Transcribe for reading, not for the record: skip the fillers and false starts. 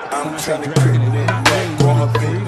I'm tryna creep that neck, go up in